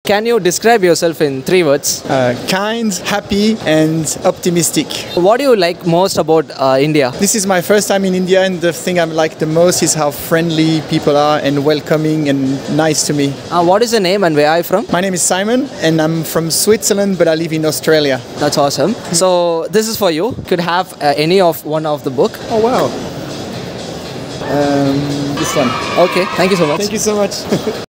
Can you describe yourself in 3 words? Kind, happy, and optimistic. What do you like most about India? This is my first time in India, and the thing I like the most is how friendly people are and welcoming and nice to me. What is your name and where are you from? My name is Simon, and I'm from Switzerland, but I live in Australia. That's awesome. So this is for you. Could have any of one of the book. Oh wow! This one. Okay. Thank you so much. Thank you so much.